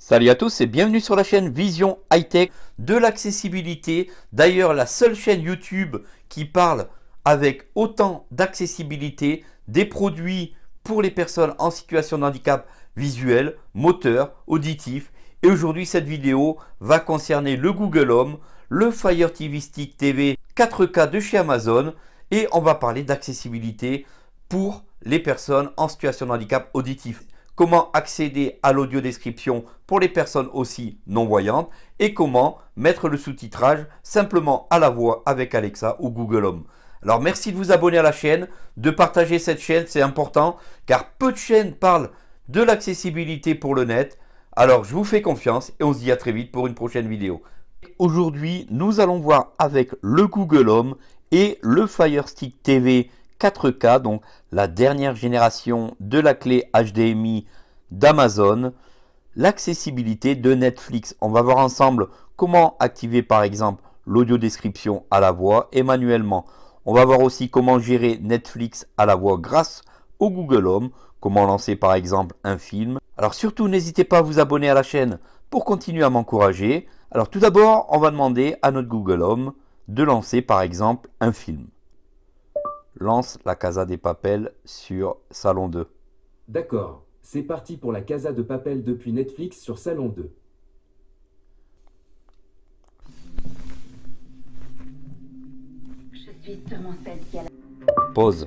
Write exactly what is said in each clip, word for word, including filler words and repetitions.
Salut à tous et bienvenue sur la chaîne Vision High Tech, de l'accessibilité. D'ailleurs, la seule chaîne YouTube qui parle avec autant d'accessibilité des produits pour les personnes en situation de handicap visuel, moteur, auditif. Et aujourd'hui, cette vidéo va concerner le Google Home, le Fire T V Stick T V quatre K de chez Amazon et on va parler d'accessibilité pour les personnes en situation de handicap auditif. Comment accéder à l'audio description pour les personnes aussi non-voyantes et comment mettre le sous-titrage simplement à la voix avec Alexa ou Google Home. Alors merci de vous abonner à la chaîne, de partager cette chaîne, c'est important car peu de chaînes parlent de l'accessibilité pour le net. Alors je vous fais confiance et on se dit à très vite pour une prochaine vidéo. Aujourd'hui, nous allons voir avec le Google Home et le Fire Stick T V quatre K, donc la dernière génération de la clé H D M I d'Amazon, l'accessibilité de Netflix. On va voir ensemble comment activer par exemple l'audio description à la voix et manuellement. On va voir aussi comment gérer Netflix à la voix grâce au Google Home, comment lancer par exemple un film. Alors surtout n'hésitez pas à vous abonner à la chaîne pour continuer à m'encourager. Alors tout d'abord, on va demander à notre Google Home de lancer par exemple un film. Lance la Casa de Papel sur Salon deux. D'accord, c'est parti pour la Casa de Papel depuis Netflix sur Salon deux. Je suis sûrement celle qui a la... Pause.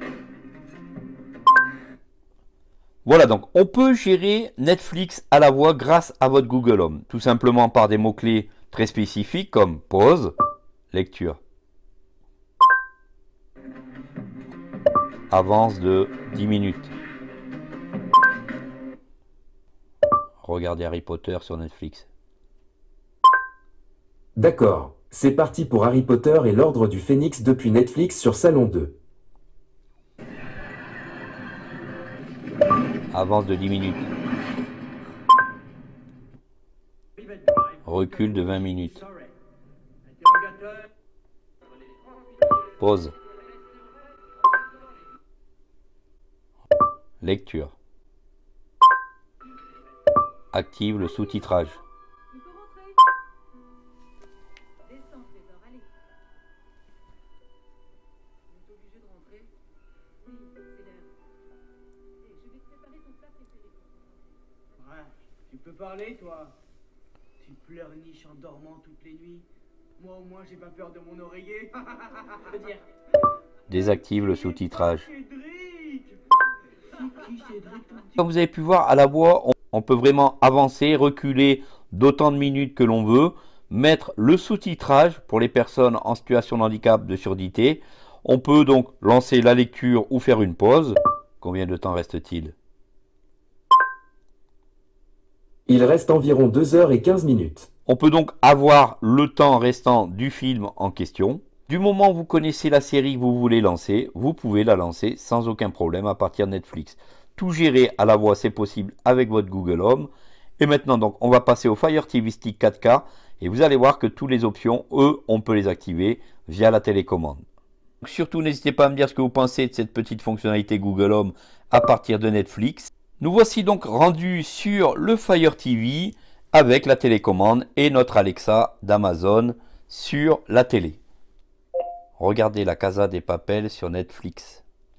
Voilà, donc on peut gérer Netflix à la voix grâce à votre Google Home. Tout simplement par des mots-clés très spécifiques comme pause, lecture. Avance de dix minutes. Regardez Harry Potter sur Netflix. D'accord, c'est parti pour Harry Potter et l'Ordre du Phénix depuis Netflix sur Salon deux. Avance de dix minutes. Recul de vingt minutes. Pause. Lecture. Active le sous-titrage. Tu peux parler, toi? Tu pleurniches en dormant toutes les nuits. Moi, au moins, j'ai pas peur de mon oreiller. Je veux dire... Désactive le sous-titrage. Cédric! C'est qui, Cédric, ton petit... Comme vous avez pu voir, à la voix, on, on peut vraiment avancer, reculer d'autant de minutes que l'on veut, mettre le sous-titrage pour les personnes en situation de handicap de surdité. On peut donc lancer la lecture ou faire une pause. Combien de temps reste-t-il? Il reste environ deux heures et quinze minutes. On peut donc avoir le temps restant du film en question. Du moment où vous connaissez la série que vous voulez lancer, vous pouvez la lancer sans aucun problème à partir de Netflix. Tout gérer à la voix, c'est possible avec votre Google Home. Et maintenant, donc, on va passer au Fire T V Stick quatre K. Et vous allez voir que toutes les options, eux, on peut les activer via la télécommande. Donc, surtout, n'hésitez pas à me dire ce que vous pensez de cette petite fonctionnalité Google Home à partir de Netflix. Nous voici donc rendus sur le Fire T V avec la télécommande et notre Alexa d'Amazon sur la télé. Regardez la Casa de Papel sur Netflix.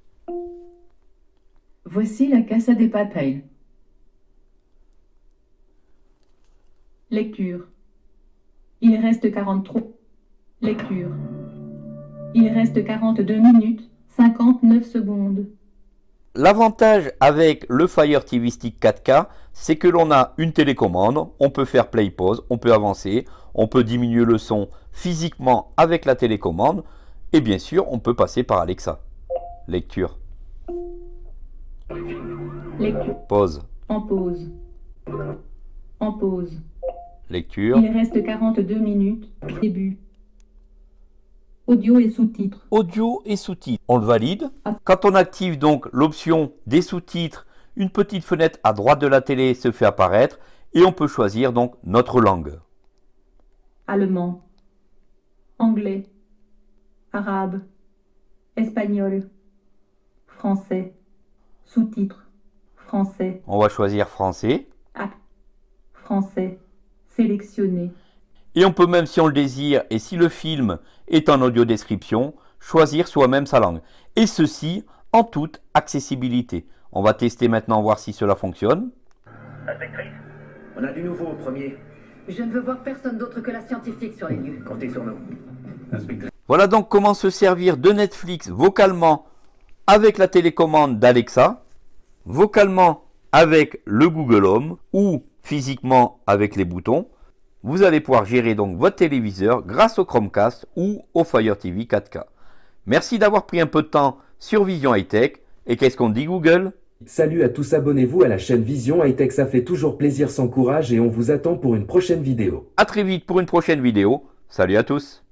Voici la Casa de Papel. Lecture. Il reste quarante-trois. Lecture. Il reste quarante-deux minutes, cinquante-neuf secondes. L'avantage avec le Fire T V Stick quatre K, c'est que l'on a une télécommande, on peut faire play pause, on peut avancer, on peut diminuer le son physiquement avec la télécommande et bien sûr on peut passer par Alexa. Lecture. Lecture. Pause. En pause. En pause. Lecture. Il reste quarante-deux minutes. Début. Audio et sous-titres. Audio et sous-titres. On le valide. Quand on active donc l'option des sous-titres, une petite fenêtre à droite de la télé se fait apparaître et on peut choisir donc notre langue. Allemand. Anglais. Arabe. Espagnol. Français. Sous-titres. Français. On va choisir français. Ah. Français. Sélectionné. Et on peut même, si on le désire, et si le film est en audio description, choisir soi-même sa langue. Et ceci en toute accessibilité. On va tester maintenant, voir si cela fonctionne. Inspectrice, on a du nouveau au premier. Je ne veux voir personne d'autre que la scientifique sur les lieux. Comptez sur nous. Inspectrice. Voilà donc comment se servir de Netflix vocalement avec la télécommande d'Alexa, vocalement avec le Google Home ou physiquement avec les boutons. Vous allez pouvoir gérer donc votre téléviseur grâce au Chromecast ou au Fire T V quatre K. Merci d'avoir pris un peu de temps sur Vision High Tech. Et qu'est-ce qu'on dit Google? Salut à tous, abonnez-vous à la chaîne Vision High Tech, ça fait toujours plaisir sans courage et on vous attend pour une prochaine vidéo. A très vite pour une prochaine vidéo. Salut à tous.